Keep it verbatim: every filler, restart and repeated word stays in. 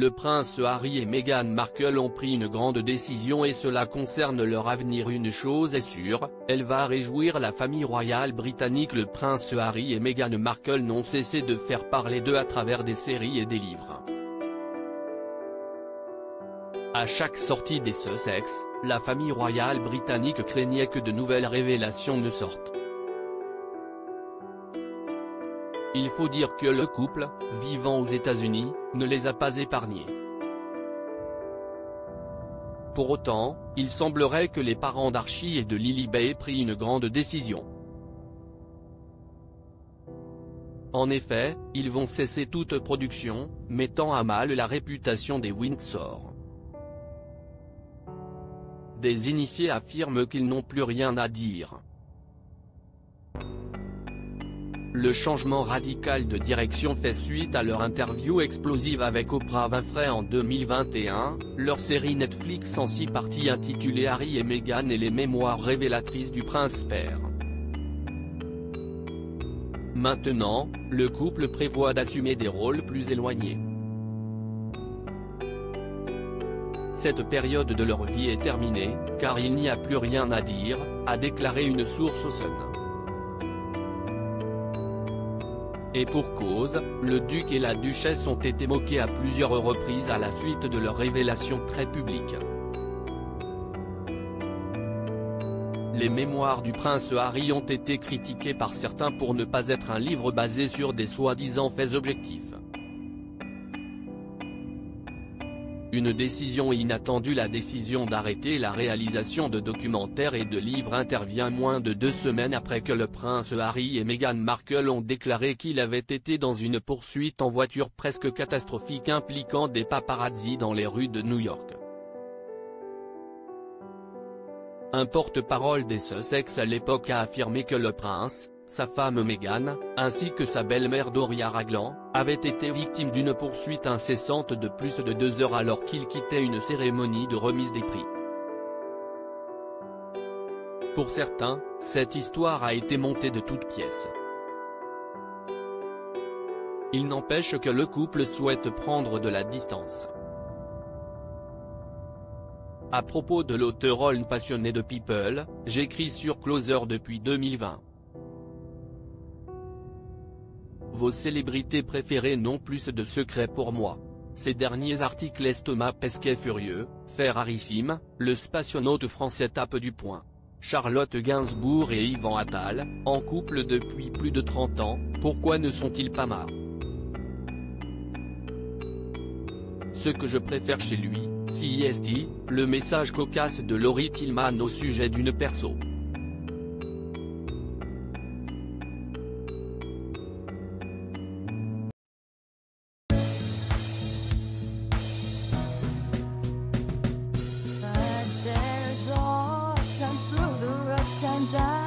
le prince Harry et Meghan Markle ont pris une grande décision et cela concerne leur avenir. Une chose est sûre, elle va réjouir la famille royale britannique. Le prince Harry et Meghan Markle n'ont cessé de faire parler d'eux à travers des séries et des livres. À chaque sortie des Sussex, la famille royale britannique craignait que de nouvelles révélations ne sortent. Il faut dire que le couple, vivant aux États-Unis, ne les a pas épargnés. Pour autant, il semblerait que les parents d'Archie et de Lily aient pris une grande décision. En effet, ils vont cesser toute production, mettant à mal la réputation des Windsor. Des initiés affirment qu'ils n'ont plus rien à dire. Le changement radical de direction fait suite à leur interview explosive avec Oprah Winfrey en deux mille vingt et un, leur série Netflix en six parties intitulée Harry et Meghan et les mémoires révélatrices du prince-père. Maintenant, le couple prévoit d'assumer des rôles plus éloignés. Cette période de leur vie est terminée, car il n'y a plus rien à dire, a déclaré une source au Sun. Et pour cause, le duc et la duchesse ont été moqués à plusieurs reprises à la suite de leurs révélations très publiques. Les mémoires du prince Harry ont été critiquées par certains pour ne pas être un livre basé sur des soi-disant faits objectifs. Une décision inattendue. La décision d'arrêter la réalisation de documentaires et de livres intervient moins de deux semaines après que le prince Harry et Meghan Markle ont déclaré qu'il avait été dans une poursuite en voiture presque catastrophique impliquant des paparazzis dans les rues de New York. Un porte-parole des Sussex à l'époque a affirmé que le prince, sa femme Meghan, ainsi que sa belle-mère Doria Ragland, avaient été victimes d'une poursuite incessante de plus de deux heures alors qu'ils quittaient une cérémonie de remise des prix. Pour certains, cette histoire a été montée de toutes pièces. Il n'empêche que le couple souhaite prendre de la distance. À propos de l'auteur Ron passionné de People, j'écris sur Closer depuis deux mille vingt. Vos célébrités préférées n'ont plus de secrets pour moi. Ces derniers articles est Thomas Pesquet furieux, Ferrarissime, le spationaute français tape du poing. Charlotte Gainsbourg et Yvan Attal, en couple depuis plus de trente ans, pourquoi ne sont-ils pas marrants? Ce que je préfère chez lui, C S T, le message cocasse de Laurie Tillman au sujet d'une perso. Times I